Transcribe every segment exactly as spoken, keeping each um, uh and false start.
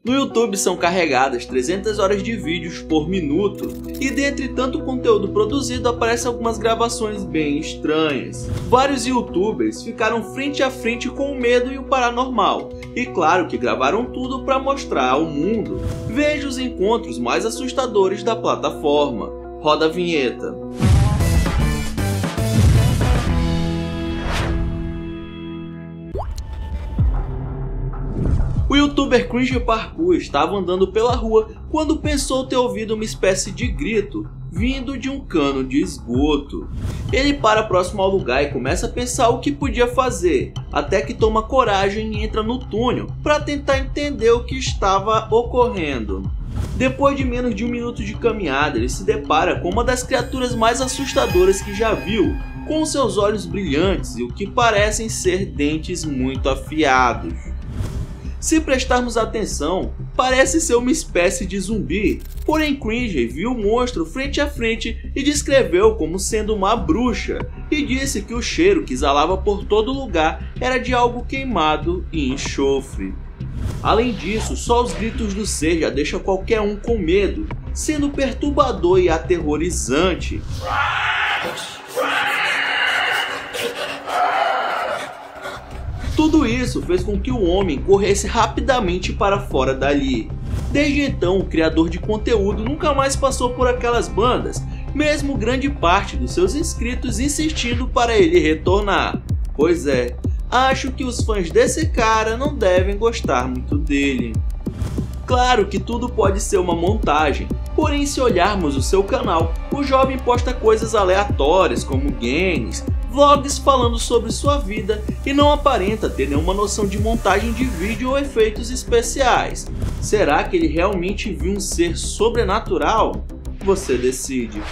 No YouTube são carregadas trezentas horas de vídeos por minuto, e dentre tanto conteúdo produzido aparecem algumas gravações bem estranhas. Vários youtubers ficaram frente a frente com o medo e o paranormal, e claro que gravaram tudo para mostrar ao mundo. Veja os encontros mais assustadores da plataforma. Roda a vinheta. O youtuber Cringe Parkour estava andando pela rua quando pensou ter ouvido uma espécie de grito vindo de um cano de esgoto. Ele para próximo ao lugar e começa a pensar o que podia fazer, até que toma coragem e entra no túnel para tentar entender o que estava ocorrendo. Depois de menos de um minuto de caminhada, ele se depara com uma das criaturas mais assustadoras que já viu, com seus olhos brilhantes e o que parecem ser dentes muito afiados. Se prestarmos atenção, parece ser uma espécie de zumbi, porém Cringe viu o monstro frente a frente e descreveu como sendo uma bruxa, e disse que o cheiro que exalava por todo lugar era de algo queimado e enxofre. Além disso, só os gritos do ser já deixam qualquer um com medo, sendo perturbador e aterrorizante. Tudo isso fez com que o homem corresse rapidamente para fora dali. Desde então, o criador de conteúdo nunca mais passou por aquelas bandas, mesmo grande parte dos seus inscritos insistindo para ele retornar. Pois é, acho que os fãs desse cara não devem gostar muito dele. Claro que tudo pode ser uma montagem, porém se olharmos o seu canal, o jovem posta coisas aleatórias como games, vlogs falando sobre sua vida e não aparenta ter nenhuma noção de montagem de vídeo ou efeitos especiais. Será que ele realmente viu um ser sobrenatural? Você decide.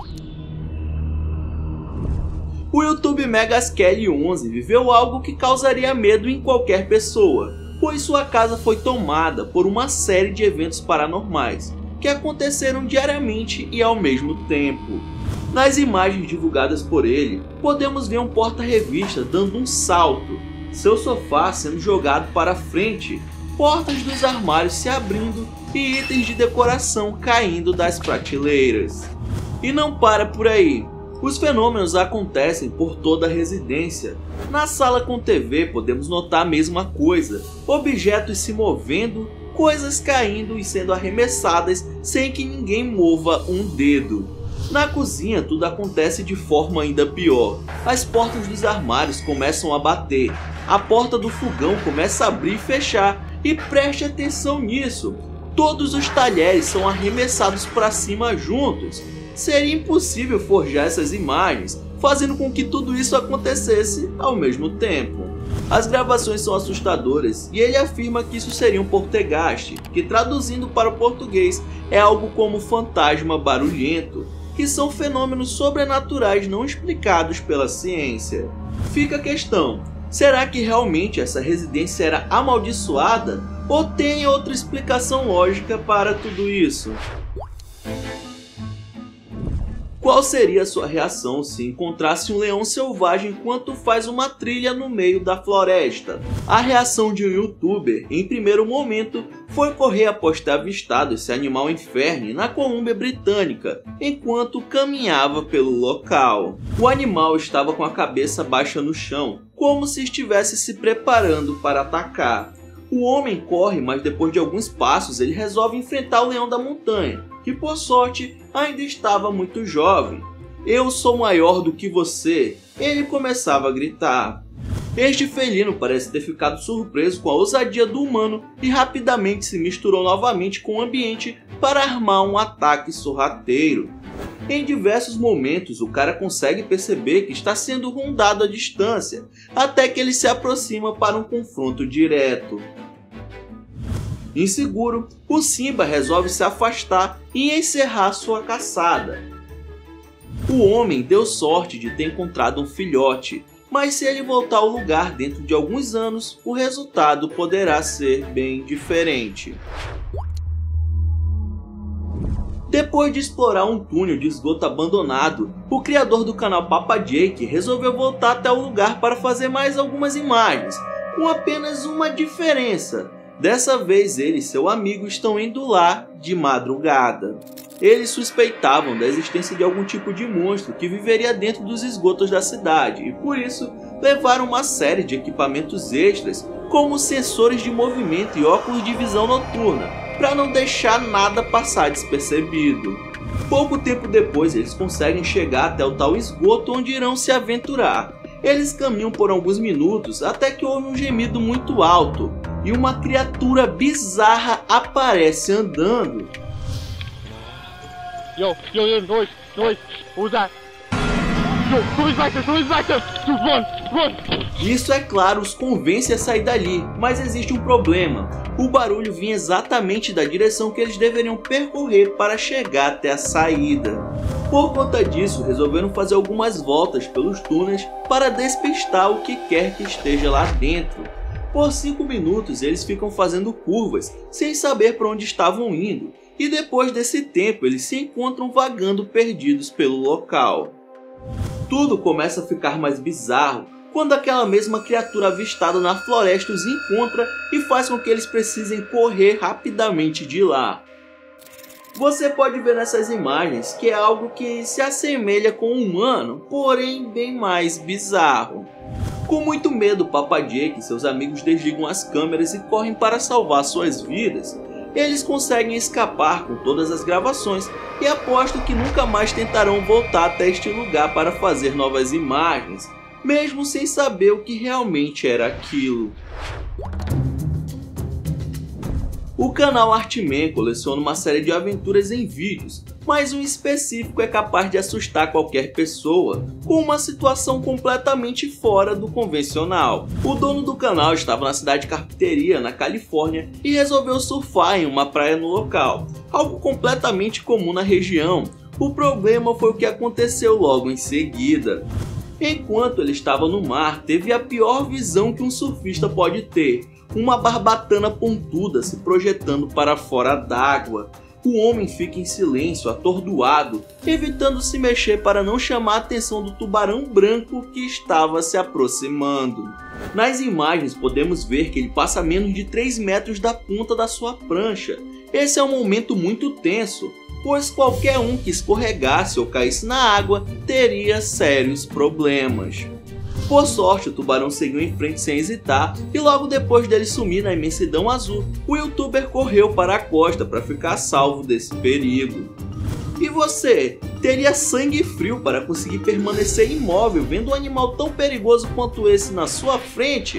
O YouTube Megas Kelly onze viveu algo que causaria medo em qualquer pessoa, pois sua casa foi tomada por uma série de eventos paranormais que aconteceram diariamente e ao mesmo tempo. Nas imagens divulgadas por ele, podemos ver um porta-revista dando um salto, seu sofá sendo jogado para frente, portas dos armários se abrindo e itens de decoração caindo das prateleiras. E não para por aí. Os fenômenos acontecem por toda a residência. Na sala com T V podemos notar a mesma coisa, objetos se movendo, coisas caindo e sendo arremessadas sem que ninguém mova um dedo. Na cozinha tudo acontece de forma ainda pior. As portas dos armários começam a bater, a porta do fogão começa a abrir e fechar, e preste atenção nisso, todos os talheres são arremessados para cima juntos. Seria impossível forjar essas imagens, fazendo com que tudo isso acontecesse ao mesmo tempo. As gravações são assustadoras e ele afirma que isso seria um poltergeist, que traduzindo para o português é algo como fantasma barulhento, que são fenômenos sobrenaturais não explicados pela ciência. Fica a questão, será que realmente essa residência era amaldiçoada ou tem outra explicação lógica para tudo isso? Qual seria a sua reação se encontrasse um leão selvagem enquanto faz uma trilha no meio da floresta? A reação de um youtuber, em primeiro momento, foi correr após ter avistado esse animal em Ferne, na Colômbia Britânica, enquanto caminhava pelo local. O animal estava com a cabeça baixa no chão, como se estivesse se preparando para atacar. O homem corre, mas depois de alguns passos ele resolve enfrentar o leão da montanha, que por sorte ainda estava muito jovem. "Eu sou maior do que você", ele começava a gritar. Este felino parece ter ficado surpreso com a ousadia do humano e rapidamente se misturou novamente com o ambiente para armar um ataque sorrateiro. Em diversos momentos o cara consegue perceber que está sendo rondado à distância, até que ele se aproxima para um confronto direto. Inseguro, o Simba resolve se afastar e encerrar sua caçada. O homem deu sorte de ter encontrado um filhote, mas se ele voltar ao lugar dentro de alguns anos, o resultado poderá ser bem diferente. Depois de explorar um túnel de esgoto abandonado, o criador do canal Papa Jake resolveu voltar até o lugar para fazer mais algumas imagens, com apenas uma diferença. Dessa vez ele e seu amigo estão indo lá de madrugada. Eles suspeitavam da existência de algum tipo de monstro que viveria dentro dos esgotos da cidade e por isso levaram uma série de equipamentos extras como sensores de movimento e óculos de visão noturna para não deixar nada passar despercebido. Pouco tempo depois eles conseguem chegar até o tal esgoto onde irão se aventurar. Eles caminham por alguns minutos até que ouve um gemido muito alto e uma criatura bizarra aparece andando. Yo, yo, yo, noise, noise, what was that? Yo, somebody's back there, somebody's back there! Dude, run, run! Isso, é claro, os convence a sair dali, mas existe um problema. O barulho vinha exatamente da direção que eles deveriam percorrer para chegar até a saída. Por conta disso, resolveram fazer algumas voltas pelos túneis para despistar o que quer que esteja lá dentro. Por cinco minutos eles ficam fazendo curvas, sem saber para onde estavam indo, e depois desse tempo eles se encontram vagando perdidos pelo local. Tudo começa a ficar mais bizarro quando aquela mesma criatura avistada na floresta os encontra e faz com que eles precisem correr rapidamente de lá. Você pode ver nessas imagens que é algo que se assemelha com um humano, porém bem mais bizarro. Com muito medo, Papa Jake e seus amigos desligam as câmeras e correm para salvar suas vidas. Eles conseguem escapar com todas as gravações e aposto que nunca mais tentarão voltar até este lugar para fazer novas imagens, mesmo sem saber o que realmente era aquilo. O canal Artman coleciona uma série de aventuras em vídeos, mas um específico é capaz de assustar qualquer pessoa, com uma situação completamente fora do convencional. O dono do canal estava na cidade de Carpinteria, na Califórnia, e resolveu surfar em uma praia no local, algo completamente comum na região. O problema foi o que aconteceu logo em seguida. Enquanto ele estava no mar, teve a pior visão que um surfista pode ter, uma barbatana pontuda se projetando para fora d'água. O homem fica em silêncio, atordoado, evitando se mexer para não chamar a atenção do tubarão branco que estava se aproximando. Nas imagens podemos ver que ele passa a menos de três metros da ponta da sua prancha. Esse é um momento muito tenso, pois qualquer um que escorregasse ou caísse na água teria sérios problemas. Por sorte, o tubarão seguiu em frente sem hesitar e logo depois dele sumir na imensidão azul, o youtuber correu para a costa para ficar salvo desse perigo. E você, teria sangue frio para conseguir permanecer imóvel vendo um animal tão perigoso quanto esse na sua frente?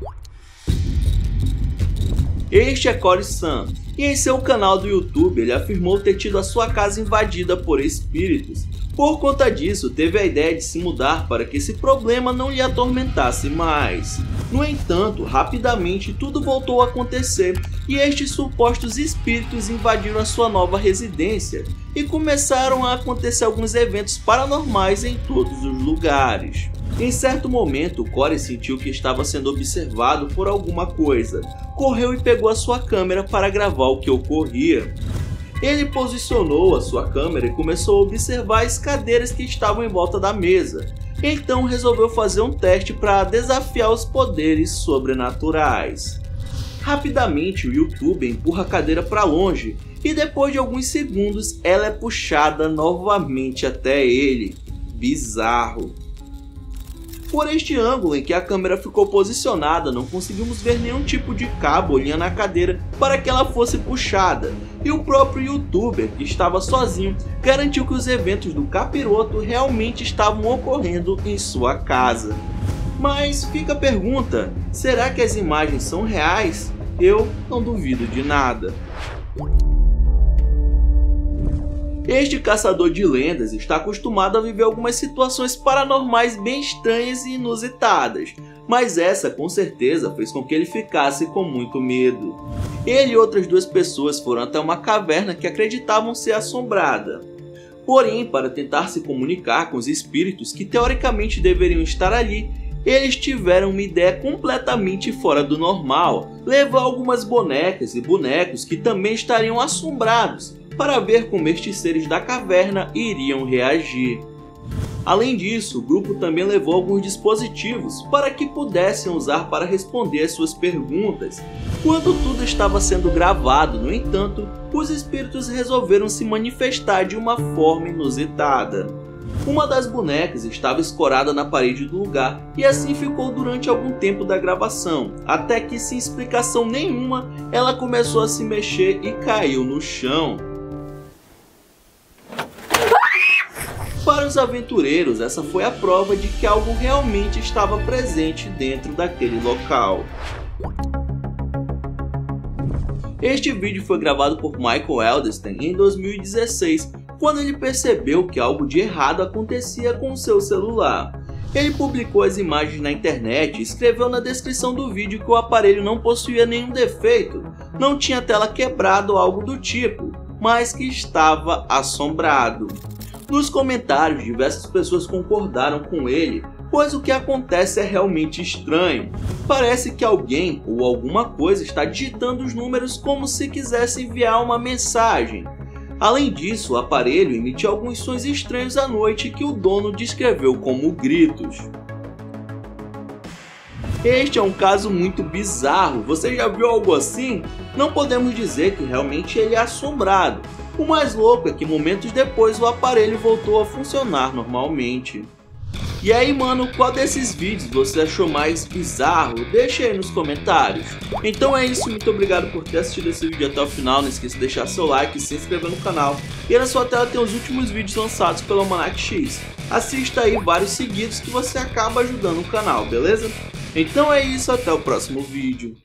Este é Corey-san, e em seu canal do YouTube ele afirmou ter tido a sua casa invadida por espíritos. Por conta disso, teve a ideia de se mudar para que esse problema não lhe atormentasse mais. No entanto, rapidamente tudo voltou a acontecer e estes supostos espíritos invadiram a sua nova residência e começaram a acontecer alguns eventos paranormais em todos os lugares. Em certo momento, Corey sentiu que estava sendo observado por alguma coisa. Correu e pegou a sua câmera para gravar o que ocorria. Ele posicionou a sua câmera e começou a observar as cadeiras que estavam em volta da mesa. Então resolveu fazer um teste para desafiar os poderes sobrenaturais. Rapidamente o YouTube empurra a cadeira para longe e depois de alguns segundos ela é puxada novamente até ele. Bizarro. Por este ângulo em que a câmera ficou posicionada, não conseguimos ver nenhum tipo de cabo ou linha na cadeira para que ela fosse puxada, e o próprio youtuber, que estava sozinho, garantiu que os eventos do capiroto realmente estavam ocorrendo em sua casa. Mas fica a pergunta, será que as imagens são reais? Eu não duvido de nada. Este caçador de lendas está acostumado a viver algumas situações paranormais bem estranhas e inusitadas, mas essa com certeza fez com que ele ficasse com muito medo. Ele e outras duas pessoas foram até uma caverna que acreditavam ser assombrada. Porém, para tentar se comunicar com os espíritos que teoricamente deveriam estar ali, eles tiveram uma ideia completamente fora do normal: levar algumas bonecas e bonecos que também estariam assombrados, para ver como estes seres da caverna iriam reagir. Além disso, o grupo também levou alguns dispositivos para que pudessem usar para responder as suas perguntas. Quando tudo estava sendo gravado, no entanto, os espíritos resolveram se manifestar de uma forma inusitada. Uma das bonecas estava escorada na parede do lugar e assim ficou durante algum tempo da gravação, até que, sem explicação nenhuma, ela começou a se mexer e caiu no chão. Para os aventureiros, essa foi a prova de que algo realmente estava presente dentro daquele local. Este vídeo foi gravado por Michael Elderstein em dois mil e dezesseis, quando ele percebeu que algo de errado acontecia com o seu celular. Ele publicou as imagens na internet e escreveu na descrição do vídeo que o aparelho não possuía nenhum defeito, não tinha tela quebrada ou algo do tipo, mas que estava assombrado. Nos comentários, diversas pessoas concordaram com ele, pois o que acontece é realmente estranho. Parece que alguém ou alguma coisa está digitando os números como se quisesse enviar uma mensagem. Além disso, o aparelho emitia alguns sons estranhos à noite que o dono descreveu como gritos. Este é um caso muito bizarro, você já viu algo assim? Não podemos dizer que realmente ele é assombrado. O mais louco é que momentos depois o aparelho voltou a funcionar normalmente. E aí, mano, qual desses vídeos você achou mais bizarro? Deixa aí nos comentários. Então é isso, muito obrigado por ter assistido esse vídeo até o final. Não esqueça de deixar seu like e se inscrever no canal. E na sua tela tem os últimos vídeos lançados pelo Almanac X. Assista aí vários seguidos que você acaba ajudando o canal, beleza? Então é isso, até o próximo vídeo.